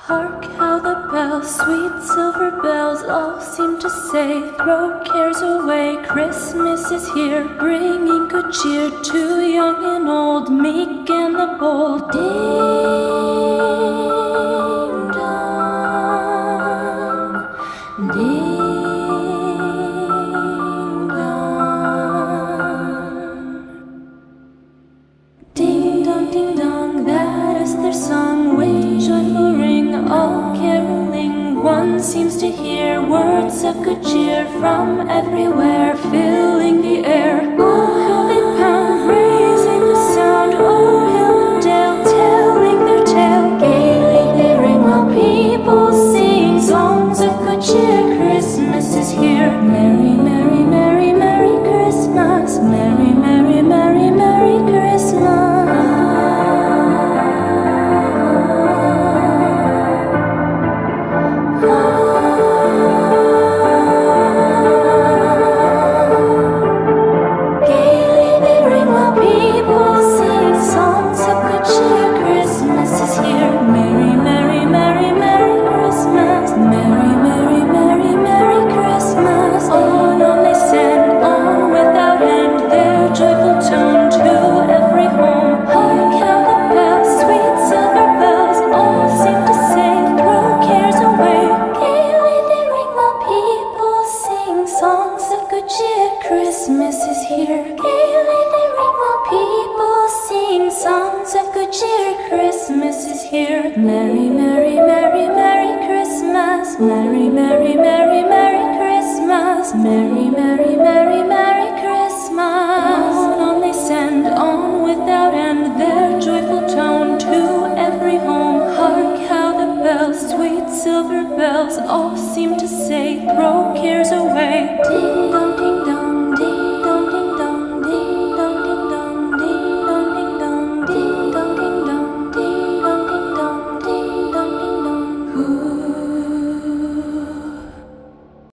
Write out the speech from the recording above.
Hark how the bells, sweet silver bells, all seem to say, throw cares away, Christmas is here, bringing good cheer to young and old, meek and the bold. Ding dong, ding dong. Ding dong, that is their song, with joyful ring, all caroling. One seems to hear words of good cheer from everywhere, filling the air. Oh, how they pound, raising the sound, o'er hill and dale, telling their tale. Gaily they ring while people sing songs of good cheer. Christmas is here. Merry, merry, merry, merry Christmas. Merry, merry, merry, merry Christmas. Christmas is here. Gaily they ring while people sing songs of good cheer. Christmas is here. Merry, merry, merry, merry Christmas. Merry, merry, merry, merry Christmas. Merry, merry, merry, merry Christmas. On they send on without end their joyful tone to every home. Hark how the bells, sweet silver bells, all seem to say, throw